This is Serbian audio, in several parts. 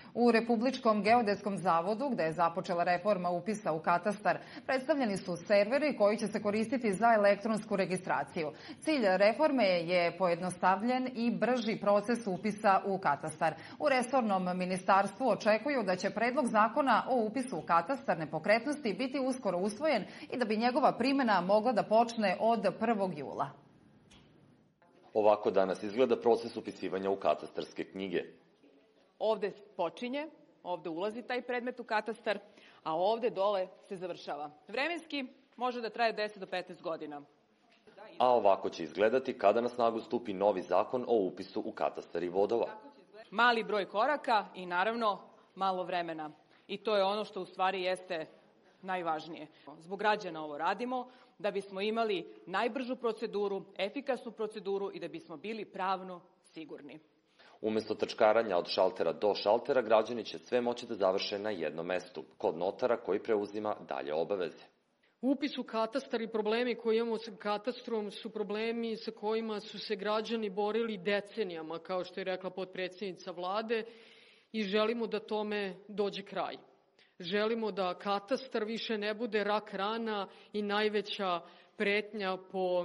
U Republičkom geodetskom zavodu, gde je započela reforma upisa u katastar, predstavljeni su serveri koji će se koristiti za elektronsku registraciju. Cilj reforme je pojednostavljen i brži proces upisa u katastar. U resornom ministarstvu očekuju da će predlog zakona o upisu u katastar nepokretnosti biti uskoro usvojen i da bi njegova primena mogla da počne od 1. jula. Ovako danas izgleda proces upisivanja u katastarske knjige. Ovde počinje, ovde ulazi taj predmet u katastar, a ovde dole se završava. Vremenski može da traje 10 do 15 godina. A ovako će izgledati kada na snagu stupi novi zakon o upisu u katastar i vodova. Mali broj koraka i naravno malo vremena. I to je ono što u stvari jeste najvažnije. Zbog građana ovo radimo, da bismo imali najbržu proceduru, efikasnu proceduru i da bismo bili pravno sigurni. Umesto trčkaranja od šaltera do šaltera, građani će sve moći da završe na jednom mestu, kod notara koji preuzima dalje obaveze. Upis u katastar i problemi koje imamo sa katastrom su problemi sa kojima su se građani borili decenijama, kao što je rekla potpredsednica vlade, i želimo da tome dođe kraj. Želimo da katastar više ne bude rak rana i najveća pretnja po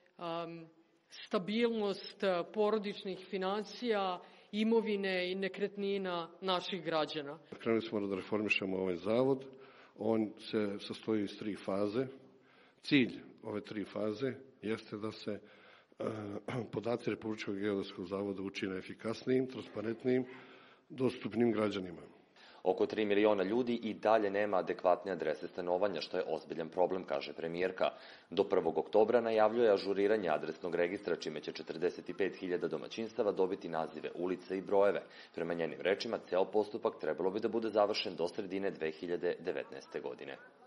stabilnost porodičnih finansija, imovine i nekretnina naših građana. Krenuli smo da reformišemo ovaj zavod. On se sastoji iz 3 faze. Cilj ove 3 faze jeste da se podaci Republičkog geodetskog zavoda učine efikasnijim, transparentnijim, dostupnim građanima. Oko 3 miliona ljudi i dalje nema adekvatne adrese stanovanja, što je ozbiljan problem, kaže premijerka. Do 1. oktobra najavljuje ažuriranje adresnog registra, čime će 45.000 domaćinstava dobiti nazive ulice i brojeve. Prema njenim rečima, ceo postupak trebalo bi da bude završen do sredine 2019. godine.